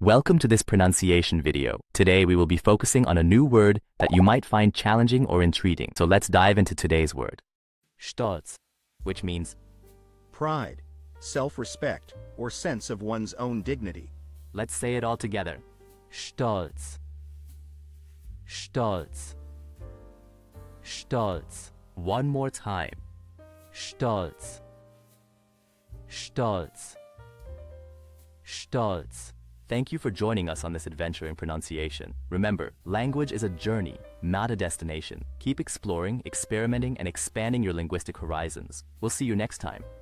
Welcome to this pronunciation video. Today we will be focusing on a new word that you might find challenging or intriguing. So let's dive into today's word. Stolz, which means pride, self-respect, or sense of one's own dignity. Let's say it all together. Stolz. Stolz. Stolz. One more time. Stolz. Stolz. Stolz. Thank you for joining us on this adventure in pronunciation. Remember, language is a journey, not a destination. Keep exploring, experimenting, and expanding your linguistic horizons. We'll see you next time.